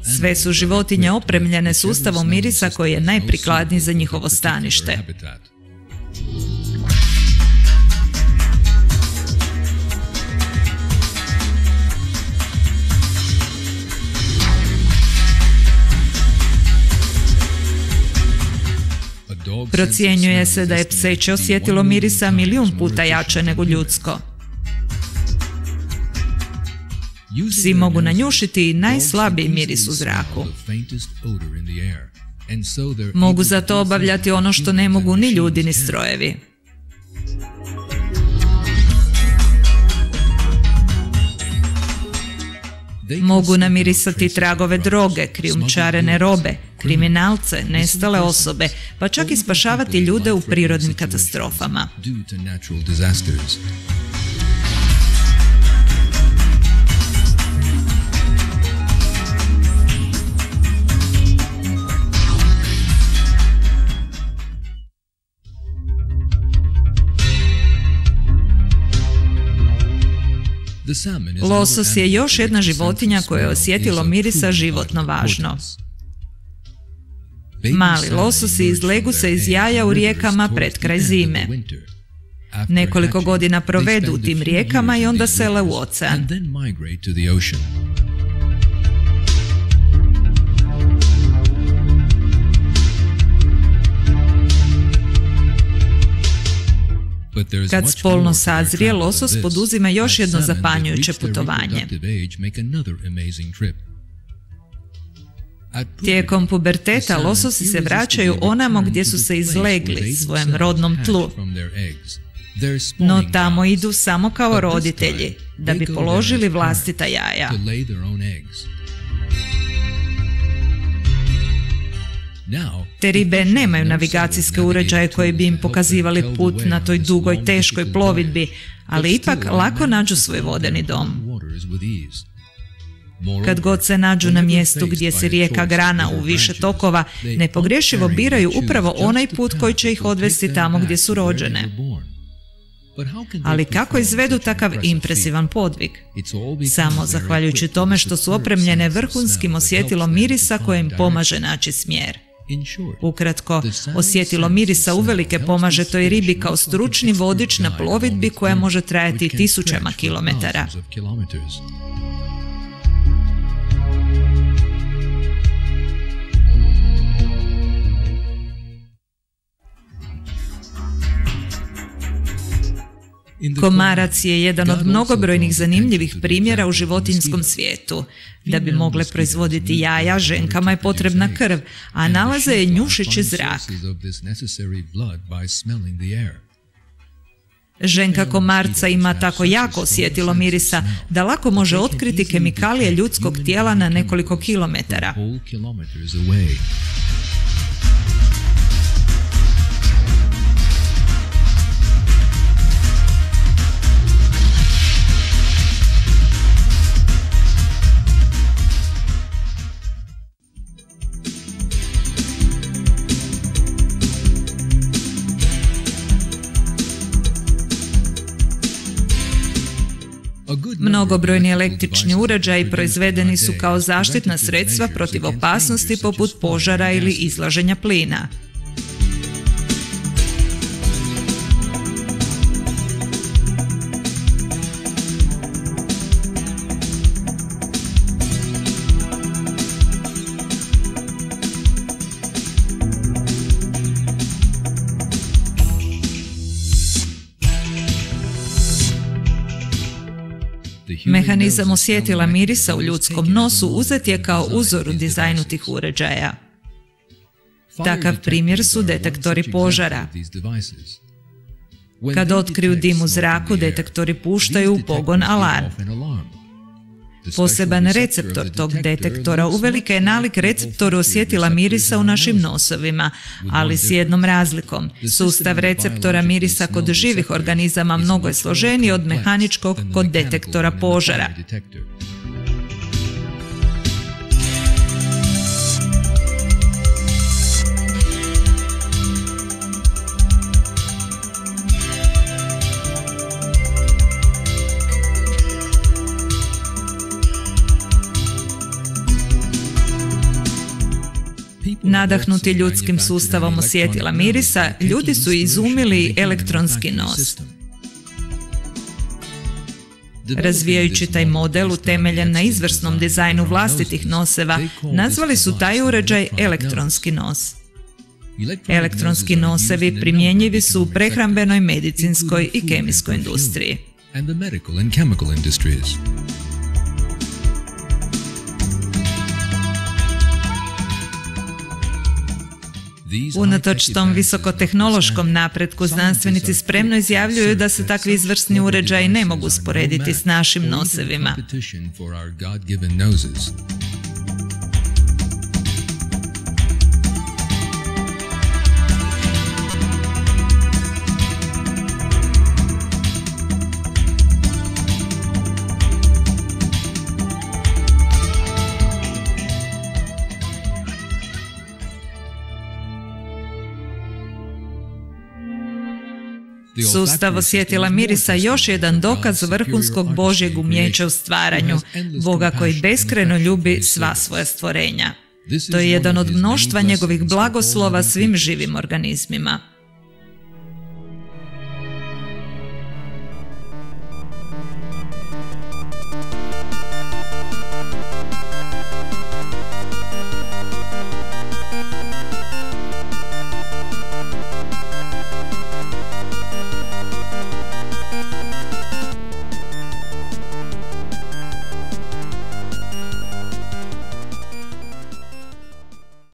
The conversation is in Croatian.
Sve su životinje opremljene sustavom mirisa koji je najprikladniji za njihovo stanište. Procjenjuje se da je pseće osjetilo mirisa 1.000.000 puta jače nego ljudsko. Psi mogu nanjušiti i najslabiji miris u zraku. Mogu zato obavljati ono što ne mogu ni ljudi ni strojevi. Mogu namirisati tragove droge, krijumčarene robe, kriminalce, nestale osobe, pa čak i spašavati ljude u prirodnim katastrofama. Losos je još jedna životinja koja je osjetilo mirisa životno važno. Mali lososi izlegu se iz jaja u rijekama pred kraj zime. Nekoliko godina provedu u tim rijekama i onda sele u ocean. Kad spolno sazrije, losos poduzima još jedno zapanjujuće putovanje. Tijekom puberteta lososi se vraćaju onamo gdje su se izlegli, svojem rodnom tlu. No tamo idu samo kao roditelji, da bi položili vlastita jaja. Te ribe nemaju navigacijske uređaje koji bi im pokazivali put na toj dugoj, teškoj plovidbi, ali ipak lako nađu svoj vodeni dom. Kad god se nađu na mjestu gdje se rijeka grana u više tokova, nepogrešivo biraju upravo onaj put koji će ih odvesti tamo gdje su rođene. Ali kako izvedu takav impresivan podvig? Samo zahvaljujući tome što su opremljene vrhunskim osjetilom mirisa koje im pomaže naći smjer. Ukratko, osjetilo mirisa uvelike pomaže toj ribi kao stručni vodič na plovidbi koja može trajati tisućama kilometara. Komarac je jedan od mnogobrojnih zanimljivih primjera u životinjskom svijetu. Da bi mogle proizvoditi jaja, ženkama je potrebna krv, a nalaze je njušeći zrak. Ženka komarca ima tako jako osjetilo mirisa da lako može otkriti kemikalije ljudskog tijela na nekoliko kilometara. Mnogobrojni električni uređaji proizvedeni su kao zaštitna sredstva protiv opasnosti poput požara ili izlaženja plina. Mehanizam osjetila mirisa u ljudskom nosu uzet je kao uzor u dizajnu tih uređaja. Takav primjer su detektori požara. Kad otkriju dim u zraku, detektori puštaju u pogon alarm. Poseban receptor tog detektora uvelike je nalik receptoru osjetila mirisa u našim nosovima, ali s jednom razlikom. Sustav receptora mirisa kod živih organizama mnogo je složeniji od mehaničkog kod detektora požara. Nadahnuti ljudskim sustavom osjetila mirisa, ljudi su izumili elektronski nos. Razvijajući taj model utemeljen na izvrsnom dizajnu vlastitih noseva, nazvali su taj uređaj elektronski nos. Elektronski nosevi primjenjivi su u prehrambenoj, medicinskoj i kemijskoj industriji. Unatoč tom visokotehnološkom napretku, znanstvenici spremno izjavljuju da se takvi izvrsni uređaji ne mogu usporediti s našim nosevima. Sustav osjetila mirisa još jedan dokaz vrhunskog Božjeg umijeća u stvaranju, Boga koji beskrajno ljubi sva svoja stvorenja. To je jedan od mnoštva njegovih blagoslova svim živim organizmima.